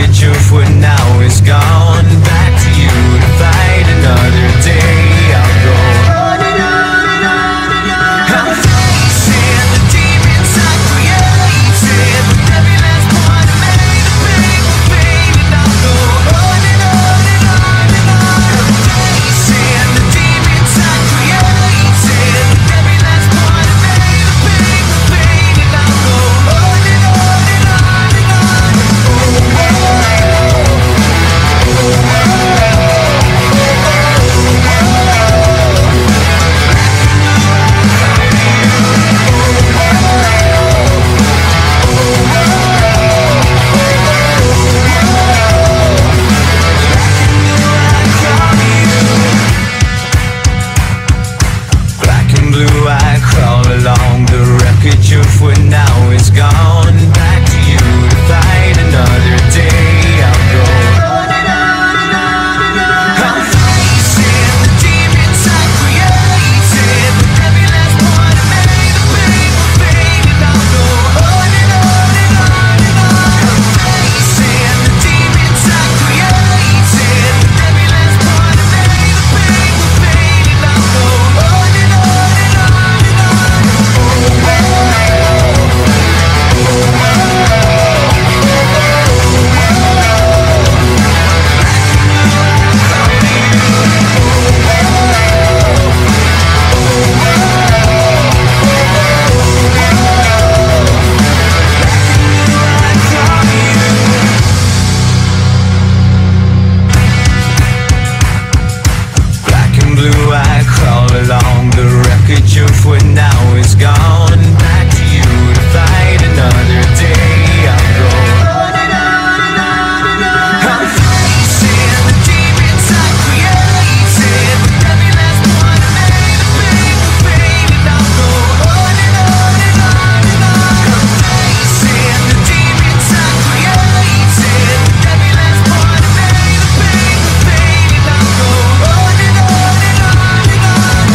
wreckage of what now is gone. Back to you to fight another day. I'll go on and on and on and on. I'm facing the demons I created, with every last point I made, the pain will fade, and I'll go on and on and on and on. I'm facing the demons I created, with every last point I made, the pain will fade, and I'll go on and on and on and on. Black and blue, I crawl along the wreckage of what now is gone. Back to you to fight another day. I'll go on and on and on and on. I'm facing the demons I created, with every last point I made, the pain will fade, and I'll go on and on and on and on. I'm facing the demons I created, with every last point I made, the pain will fade, and I'll go on and on and on and on. Black and blue, I crawl along the wreckage of what now is gone. Back to you to fight another day. I'll go on and on and on and on. I'm facing the demons I created, with every last point I made, the pain will fade, and I'll go on and on and on and on. I'm facing the demons I created, with every last point I made, the pain will fade, and I'll go on and on and on and on.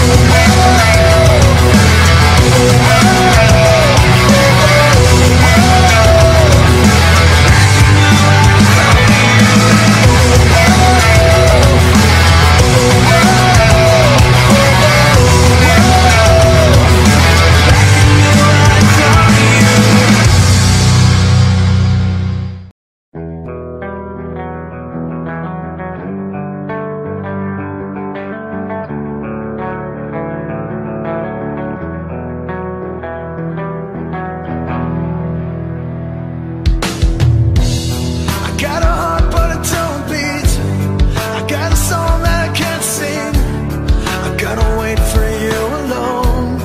I got a heart but it don't beat. I got a song that I can't sing. I gotta wait for you alone.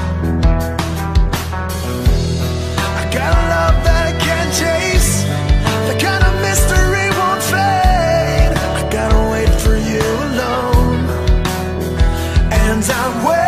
I got a love that I can't chase. The kind of mystery won't fade. I gotta wait for you alone. And I'm waiting.